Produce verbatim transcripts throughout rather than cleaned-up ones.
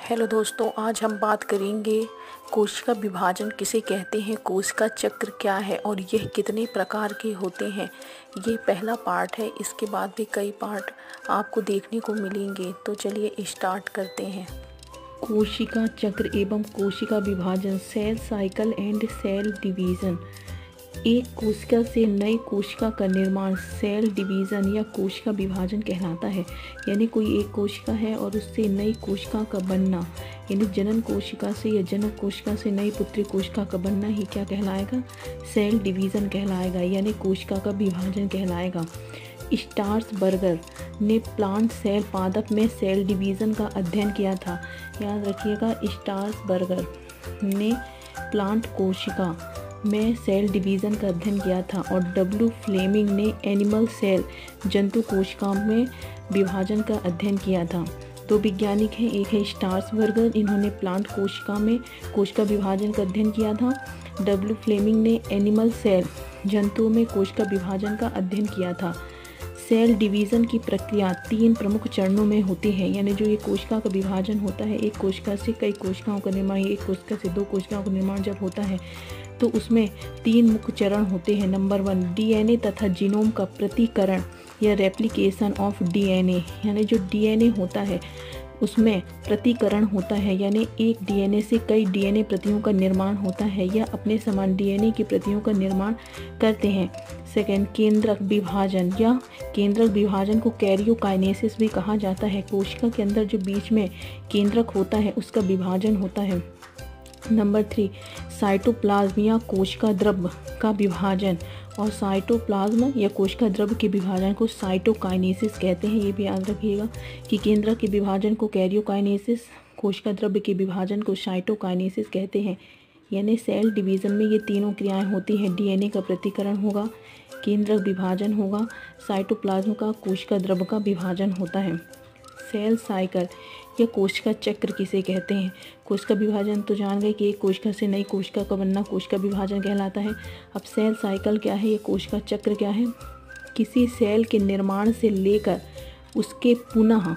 Hello दोस्तों, आज हम बात करेंगे कोशिका विभाजन किसे कहते हैं, कोशिका चक्र क्या है और यह कितने प्रकार के होते हैं। ये पहला पार्ट है, इसके बाद भी कई पार्ट आपको देखने को मिलेंगे। तो चलिए स्टार्ट करते हैं। कोशिका चक्र एवं कोशिका विभाजन, cell cycle and cell division. एक कोशिका से नई कोशिका का निर्माण सेल डिवीज़न या कोशिका विभाजन कहलाता है। यानी कोई एक कोशिका है और उससे नई कोशिका का बनना, यानी जनन कोशिका से या जनक कोशिका से नई पुत्री कोशिका का बनना ही क्या कहलाएगा, सेल डिवीज़न कहलाएगा, यानी कोशिका का विभाजन कहलाएगा। स्ट्रासबर्गर ने प्लांट सेल पादप में सेल डिवीज़न का अध्ययन किया था। याद रखिएगा, स्ट्रासबर्गर ने प्लांट कोशिका में सेल डिवीज़न का अध्ययन किया था। और डब्ल्यू फ्लेमिंग ने एनिमल सेल जंतु कोशिका में विभाजन का अध्ययन किया था। दो वैज्ञानिक हैं, एक है स्ट्रासबर्गर, इन्होंने प्लांट कोशिका में कोशिका विभाजन का अध्ययन किया था। डब्ल्यू फ्लेमिंग ने एनिमल सेल जंतुओं में कोशिका विभाजन का अध्ययन किया था। सेल डिवीज़न की प्रक्रिया तीन प्रमुख चरणों में होती है। यानी जो ये कोशिका का विभाजन होता है, एक कोशिका से कई कोशिकाओं का निर्माण, एक कोशिका से दो कोशिकाओं का निर्माण जब होता है तो उसमें तीन मुख्य चरण होते हैं। नंबर वन, डीएनए तथा जीनोम का प्रतिकरण या रेप्लिकेशन ऑफ डीएनए। यानी जो डीएनए होता है उसमें प्रतिकरण होता है, यानी एक डीएनए से कई डीएनए प्रतियों का निर्माण होता है या अपने समान डीएनए की प्रतियों का निर्माण करते हैं। सेकेंड, केंद्रक विभाजन या केंद्रक विभाजन को कैरियोकाइनेसिस भी कहा जाता है। कोशिका के अंदर जो बीच में केंद्रक होता है उसका विभाजन होता है। नंबर थ्री, साइटोप्लाज्म या कोशिका द्रव्य का विभाजन, और साइटोप्लाज्म या कोशिका द्रव्य के विभाजन को साइटोकाइनेसिस कहते हैं। ये भी याद रखिएगा कि केंद्रक के विभाजन को कैरियोकाइनेसिस, कोशिका द्रव्य के विभाजन को साइटोकाइनेसिस कहते हैं। यानी सेल डिवीज़न में ये तीनों क्रियाएं होती हैं। डीएनए का प्रतिकरण होगा, केंद्रक विभाजन होगा, साइटोप्लाज्म का कोशिका द्रव्य का विभाजन होता है। सेल साइकिल या कोशिका चक्र किसे कहते हैं। कोशिका विभाजन तो जान गए कि एक कोशिका से नई कोशिका का बनना कोशिका विभाजन कहलाता है। अब सेल साइकिल क्या है, ये कोशिका चक्र क्या है। किसी सेल के निर्माण से लेकर उसके पुनः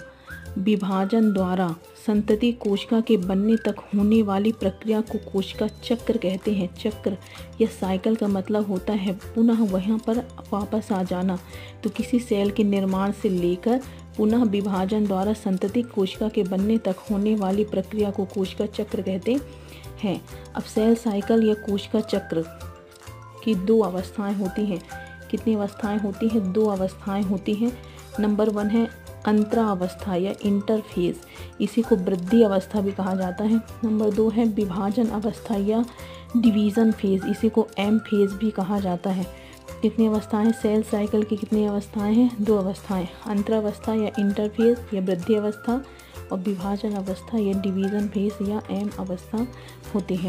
विभाजन द्वारा संतति कोशिका के बनने तक होने वाली प्रक्रिया को कोशिका चक्र कहते हैं। चक्र या साइकिल का मतलब होता है पुनः वहाँ पर वापस आ जाना। तो किसी सेल के निर्माण से लेकर पुनः विभाजन द्वारा संतति कोशिका के बनने तक होने वाली प्रक्रिया को कोशिका चक्र कहते हैं। अब सेल साइकिल या कोशिका चक्र की दो अवस्थाएं होती हैं। कितनी अवस्थाएं होती हैं? दो अवस्थाएं होती हैं। नंबर वन है अंतरावस्था या इंटरफेज, इसी को वृद्धि अवस्था भी कहा जाता है। नंबर दो है विभाजन अवस्था या डिवीज़न फेज, इसी को एम फेज भी कहा जाता है। कितनी अवस्थाएं? सेल साइकिल की कितनी अवस्थाएं हैं? दो अवस्थाएं, अंतरावस्था या इंटरफेज या वृद्धि अवस्था, और विभाजन अवस्था या डिवीज़न फेज या एम अवस्था होती है।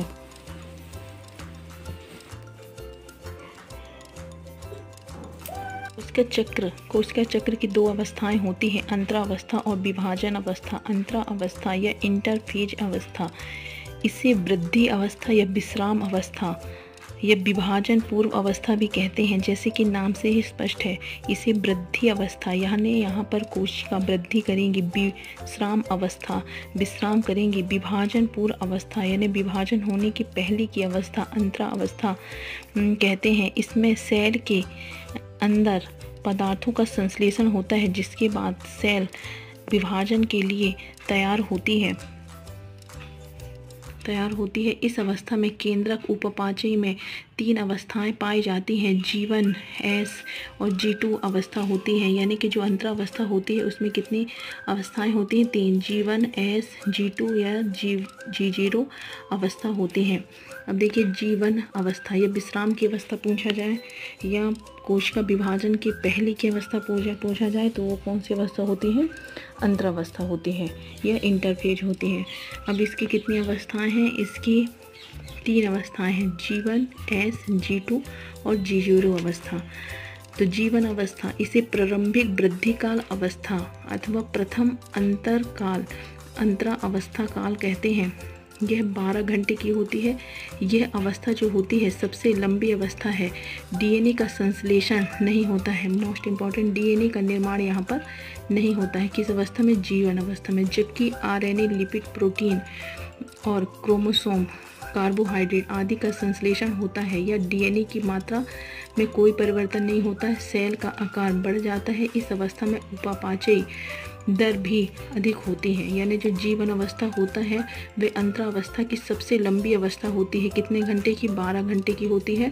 कोशिका चक्र कोशिका चक्र की दो अवस्थाएं होती हैं, अंतरावस्था और विभाजन अवस्था। अंतरावस्था या इंटरफेज अवस्था, इसे वृद्धि अवस्था या विश्राम अवस्था या विभाजन पूर्व अवस्था भी कहते हैं। जैसे कि नाम से ही स्पष्ट है, इसे वृद्धि अवस्था, यानी यहाँ पर कोशिका वृद्धि करेंगी। विश्राम अवस्था, विश्राम करेंगी। विभाजन पूर्व अवस्था यानी विभाजन होने की पहले की अवस्था अंतरा अवस्था कहते हैं। इसमें सेल के अंदर पदार्थों का संश्लेषण होता है, जिसके बाद सेल विभाजन के लिए तैयार होती है तैयार होती है। इस अवस्था में केंद्रक उपपाचयी में तीन अवस्थाएं पाई जाती हैं, जी वन, एस और जी टू अवस्था होती है। यानी कि जो अंतरावस्था होती है उसमें कितनी अवस्थाएं होती हैं? तीन, G one, S, G two या जी जी जीरो अवस्था होती हैं। अब देखिए, जी वन अवस्था या विश्राम की अवस्था पूछा जाए या कोशिका विभाजन की पहले की अवस्था पूछा पूछा जाए तो वो कौन सी अवस्था होती है? अंतरावस्था होती है या इंटरफेज होती है। अब इसकी कितनी अवस्थाएं हैं? इसकी तीन अवस्थाएं हैं, G one, S, G two और जी जीरो अवस्था। तो जी वन अवस्था, इसे प्रारंभिक वृद्धि काल अवस्था अथवा प्रथम अंतर काल अंतरा अवस्था काल कहते हैं। यह बारह घंटे की होती है। यह अवस्था जो होती है सबसे लंबी अवस्था है। डीएनए का संश्लेषण नहीं होता है, मोस्ट इम्पॉर्टेंट, डीएनए का निर्माण यहाँ पर नहीं होता है। किस अवस्था में? जीवन अवस्था में। जबकि आरएनए, लिपिड, प्रोटीन और क्रोमोसोम, कार्बोहाइड्रेट आदि का संश्लेषण होता है या डीएनए की मात्रा में कोई परिवर्तन नहीं होता है। सेल का आकार बढ़ जाता है। इस अवस्था में उपापचय दर भी अधिक होती है। यानी जो जीवन अवस्था होता है वे अंतरावस्था की सबसे लंबी अवस्था होती है। कितने घंटे की? बारह घंटे की होती है।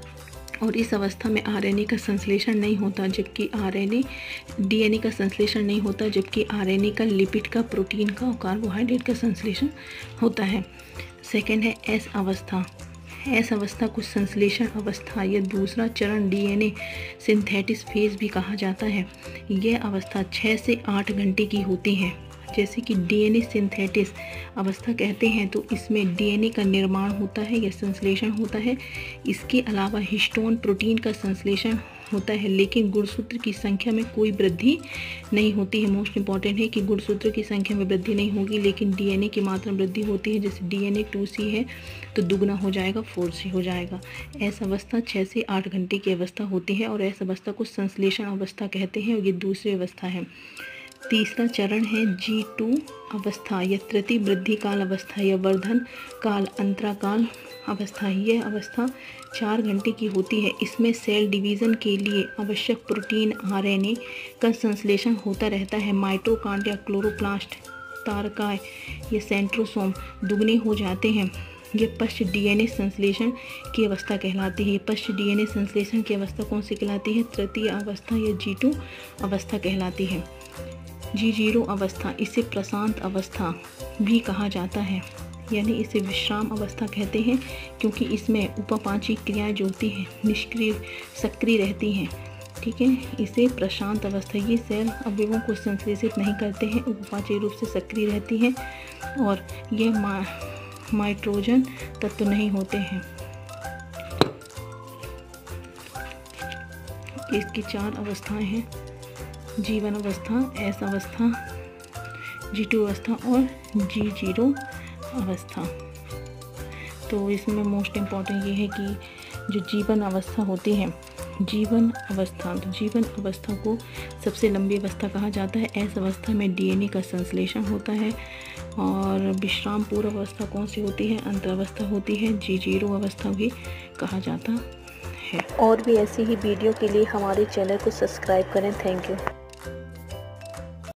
और इस अवस्था में आरएनए का संश्लेषण नहीं होता, जबकि आरएनए डीएनए का संश्लेषण नहीं होता, जबकि आरएनए का, लिपिड का, प्रोटीन का और कार्बोहाइड्रेट का संश्लेषण होता है। सेकेंड है एस अवस्था। एस अवस्था को संश्लेषण अवस्था या दूसरा चरण डीएनए सिंथेटिस फेज भी कहा जाता है। यह अवस्था छः से आठ घंटे की होती है। जैसे कि डीएनए सिंथेटिस अवस्था कहते हैं तो इसमें डीएनए का निर्माण होता है या संश्लेषण होता है। इसके अलावा हिस्टोन प्रोटीन का संश्लेषण होता है, लेकिन गुणसूत्र की संख्या में कोई वृद्धि नहीं होती है। मोस्ट इम्पॉर्टेंट है कि गुणसूत्र की संख्या में वृद्धि नहीं होगी, लेकिन डीएनए की मात्रा में वृद्धि होती है। जैसे डीएनए टू सी है तो दुगना हो जाएगा, फोर सी हो जाएगा। ऐसा अवस्था छः से आठ घंटे की अवस्था होती है और ऐसा अवस्था को संश्लेषण अवस्था कहते हैं और ये दूसरी अवस्था है। तीसरा चरण है जी टू अवस्था या तृतीय वृद्धि काल अवस्था या वर्धन काल अंतराकाल अवस्था। यह अवस्था चार घंटे की होती है। इसमें सेल डिवीज़न के लिए आवश्यक प्रोटीन आरएनए का संश्लेषण होता रहता है। माइटोकॉन्ड्रिया, क्लोरोप्लास्ट, तारकाय या सेंट्रोसोम दुगने हो जाते हैं। ये पश्च डीएनए संश्लेषण की अवस्था कहलाती है। ये पश्च डीएनए संश्लेषण की अवस्था कौन सी कहलाती है? तृतीय अवस्था या जी टू अवस्था कहलाती है। जी जीरो अवस्था, इसे प्रशांत अवस्था भी कहा जाता है, यानी इसे विश्राम अवस्था कहते हैं, क्योंकि इसमें उपापाचयी क्रियाएं जो होती हैं निष्क्रिय सक्रिय रहती हैं। ठीक है, इसे प्रशांत अवस्था, ये सेल अवयवों को संश्लेषित नहीं करते हैं, उपापाचयी रूप से सक्रिय रहती हैं और यह मा, माइट्रोजन तत्व नहीं होते हैं। इसकी चार अवस्थाएं हैं: जीवन अवस्था, एस अवस्था, जी टू अवस्था और जी जीरो अवस्था। तो इसमें मोस्ट इम्पॉर्टेंट ये है कि जो जीवन अवस्था होती है, जीवन अवस्था, तो जीवन अवस्था को सबसे लंबी अवस्था कहा जाता है। एस अवस्था में डीएनए का संश्लेषण होता है। और विश्राम पूर्व अवस्था कौन सी होती है? अंतरावस्था होती है। जी जीरो अवस्था भी कहा जाता है। और भी ऐसी ही वीडियो के लिए हमारे चैनल को सब्सक्राइब करें। Thank you.